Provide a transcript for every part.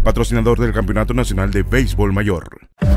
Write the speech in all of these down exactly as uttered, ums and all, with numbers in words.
patrocinador del Campeonato Nacional de Béisbol Mayor.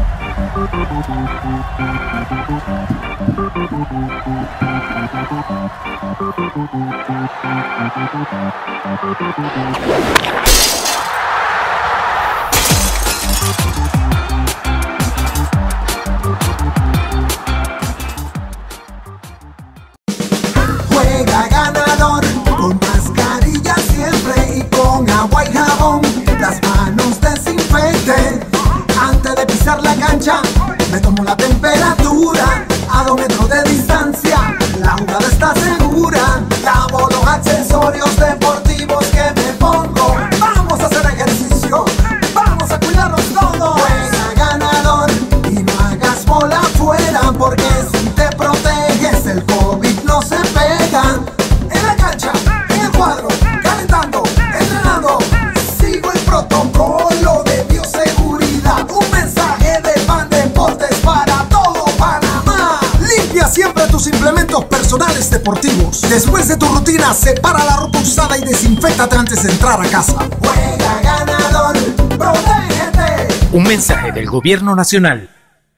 Juega ganador, con mascarilla siempre y con agua y jabón. Las manos desinfecten antes de pisar la cancha. Me tomo la temperatura a dos metros de distancia. La jugada está segura. Lavo los accesorios deportivos que me pongo. Vamos a hacer ejercicio, vamos a cuidarnos todos. Juega ganador y no hagas bola afuera, porque si te proteges el COVID no se pega. En la cancha, en el cuadro, calentando, entrenando, sigo el protocolo de bioseguridad. Un mensaje de Pan Deportes para todo Panamá. Limpia siempre tus implementos personales deportivos. Después de tu rutina, separa la ropa usada y desinféctate antes de entrar a casa. Juega ganador, protégete. Un mensaje del Gobierno Nacional.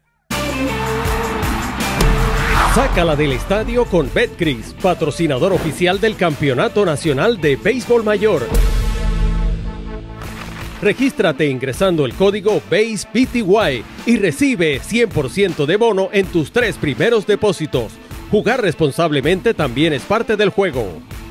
Sácala del estadio con Betcris, patrocinador oficial del Campeonato Nacional de Béisbol Mayor. Regístrate ingresando el código B A S E P T Y y recibe cien por ciento de bono en tus tres primeros depósitos. Jugar responsablemente también es parte del juego.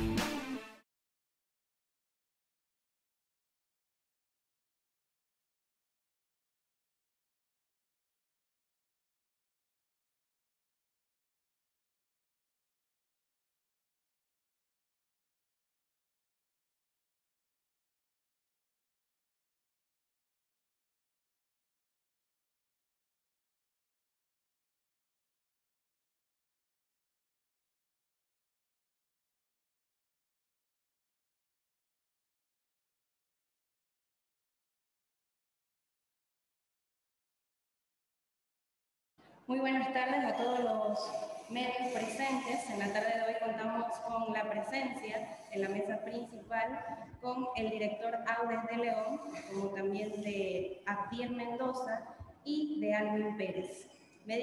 Muy buenas tardes a todos los medios presentes. En la tarde de hoy contamos con la presencia en la mesa principal con el director Audes de León, como también de Abdiel Mendoza y de Alvin Pérez. Me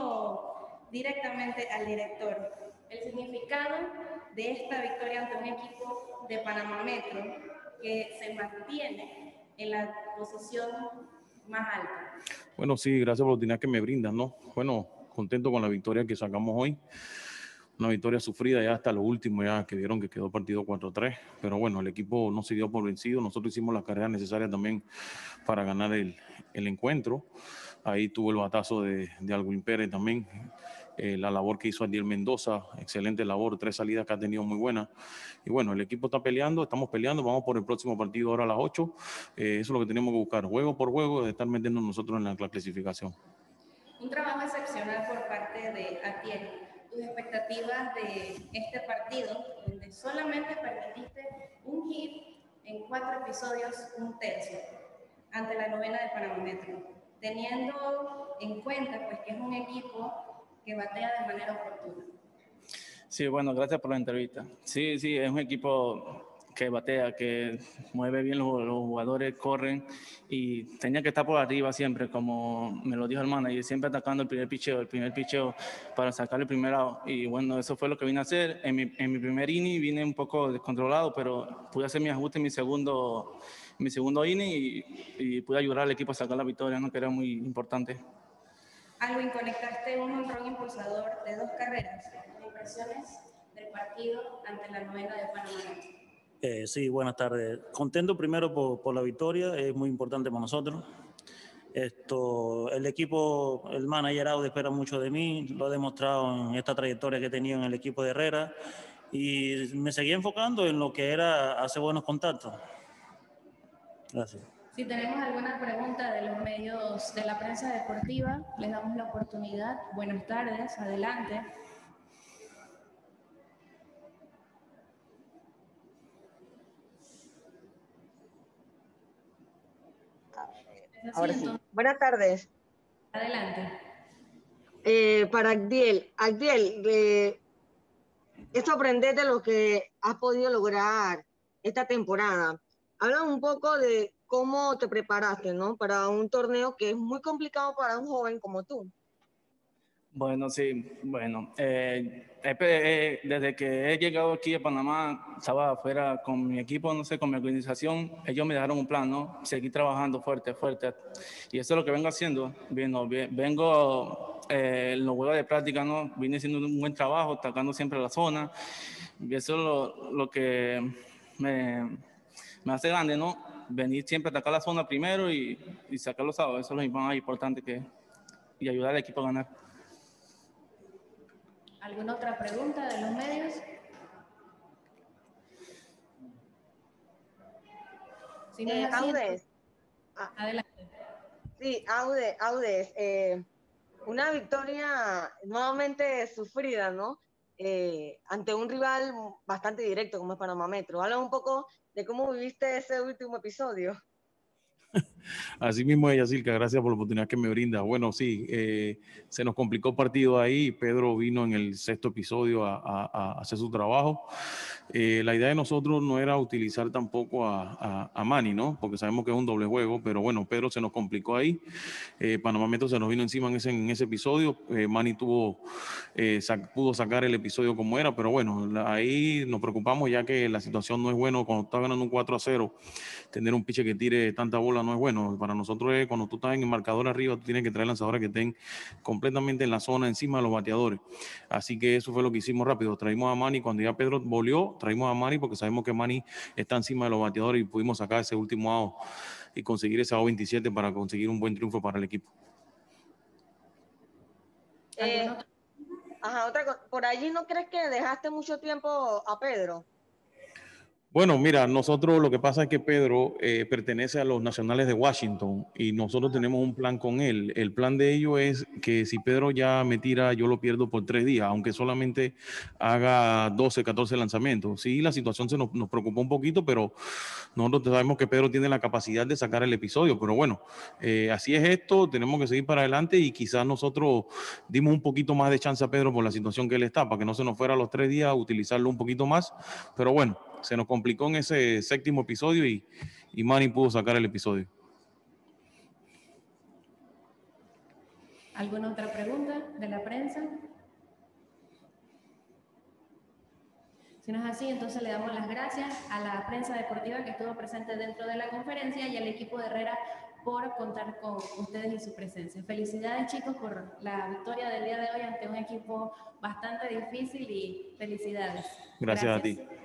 dirijo directamente al director. El significado de esta victoria ante un equipo de Panamá Metro que se mantiene en la posición más alta. Bueno, sí, gracias por la oportunidad que me brindan, ¿no? Bueno, contento con la victoria que sacamos hoy. Una victoria sufrida ya hasta lo último, ya que vieron que quedó partido cuatro tres. Pero bueno, el equipo no se dio por vencido. Nosotros hicimos las carreras necesarias también para ganar el, el encuentro. Ahí tuvo el batazo de, de Alvin Pérez también. Eh, la labor que hizo Abdiel Mendoza, excelente labor, tres salidas que ha tenido muy buenas. Y bueno, el equipo está peleando, estamos peleando, vamos por el próximo partido ahora a las ocho. Eh, eso es lo que tenemos que buscar, juego por juego, de estar metiendo nosotros en la, la clasificación. Un trabajo excepcional por parte de Abdiel. Tus expectativas de este partido, donde solamente permitiste un hit en cuatro episodios, un tercio, ante la novena de Panamá Metro, teniendo en cuenta pues que es un equipo que batea de manera oportuna. Sí, bueno, gracias por la entrevista. Sí, sí, es un equipo que batea, que mueve bien los, los jugadores, corren y tenía que estar por arriba siempre, como me lo dijo el manager, siempre atacando el primer picheo, el primer picheo para sacar el primer out. Y bueno, eso fue lo que vine a hacer. En mi, en mi primer inning vine un poco descontrolado, pero pude hacer mi ajuste en mi segundo, en mi segundo inning y, y pude ayudar al equipo a sacar la victoria, ¿no? Que era muy importante. Alvin, conectaste un honrón impulsador de dos carreras. Impresiones del partido ante la novena de Panamá. Eh, sí, buenas tardes. Contento primero por, por la victoria, es muy importante para nosotros. Esto, el equipo, el manager Aude espera mucho de mí, lo he demostrado en esta trayectoria que he tenido en el equipo de Herrera y me seguí enfocando en lo que era hacer buenos contactos. Gracias. Si tenemos alguna pregunta de los medios de la prensa deportiva, les damos la oportunidad. Buenas tardes, adelante. Ahora sí. Buenas tardes. Adelante. Eh, para Abdiel. Abdiel, eh, es sorprendente lo que has podido lograr esta temporada. Habla un poco de cómo te preparaste, ¿no? Para un torneo que es muy complicado para un joven como tú. Bueno, sí, bueno, eh, eh, desde que he llegado aquí a Panamá, estaba afuera con mi equipo, no sé, con mi organización, ellos me dejaron un plan, ¿no? Seguir trabajando fuerte, fuerte, y eso es lo que vengo haciendo, vengo, vengo eh, en los juegos de práctica, ¿no? Vine haciendo un buen trabajo, atacando siempre la zona, y eso es lo, lo que me, me hace grande, ¿no? Venir siempre a atacar la zona primero y, y sacar los sábados, eso es lo más importante que, y ayudar al equipo a ganar. ¿Alguna otra pregunta de los medios? Si no eh, es así, Audes. Adelante. Sí, Aude, Audes. Eh, una victoria nuevamente sufrida, ¿no? Eh, ante un rival bastante directo como es Panamá Metro. Habla un poco de cómo viviste ese último episodio. Así mismo ella, Silka, gracias por la oportunidad que me brinda. Bueno, sí, eh, se nos complicó el partido ahí. Pedro vino en el sexto episodio a, a, a hacer su trabajo. Eh, la idea de nosotros no era utilizar tampoco a, a, a Manny, ¿no? Porque sabemos que es un doble juego, pero bueno, Pedro se nos complicó ahí. Eh, Panamá Metro se nos vino encima en ese, en ese episodio. Eh, Manny tuvo, eh, sac, pudo sacar el episodio como era, pero bueno, la, ahí nos preocupamos ya que la situación no es buena. Cuando está ganando un cuatro a cero, tener un piche que tire tanta bola no es bueno. Para nosotros es cuando tú estás en el marcador arriba, tú tienes que traer lanzadores que estén completamente en la zona, encima de los bateadores. Así que eso fue lo que hicimos rápido. Traímos a Manny cuando ya Pedro volvió, traímos a Manny porque sabemos que Manny está encima de los bateadores y pudimos sacar ese último out y conseguir ese out veintisiete para conseguir un buen triunfo para el equipo. Eh, ajá, otra cosa. ¿Por allí no crees que dejaste mucho tiempo a Pedro? Bueno, mira, nosotros lo que pasa es que Pedro eh, pertenece a los Nacionales de Washington y nosotros tenemos un plan con él. El plan de ellos es que si Pedro ya me tira, yo lo pierdo por tres días, aunque solamente haga doce, catorce lanzamientos. Sí, la situación se nos, nos preocupó un poquito, pero nosotros sabemos que Pedro tiene la capacidad de sacar el episodio. Pero bueno, eh, así es esto, tenemos que seguir para adelante y quizás nosotros dimos un poquito más de chance a Pedro por la situación que él está, para que no se nos fuera a los tres días, utilizarlo un poquito más. Pero bueno, se nos complicó en ese séptimo episodio y, y Manny pudo sacar el episodio. ¿Alguna otra pregunta de la prensa? Si no es así, entonces le damos las gracias a la prensa deportiva que estuvo presente dentro de la conferencia y al equipo de Herrera por contar con ustedes y su presencia. Felicidades, chicos, por la victoria del día de hoy ante un equipo bastante difícil y felicidades. Gracias, gracias. a ti.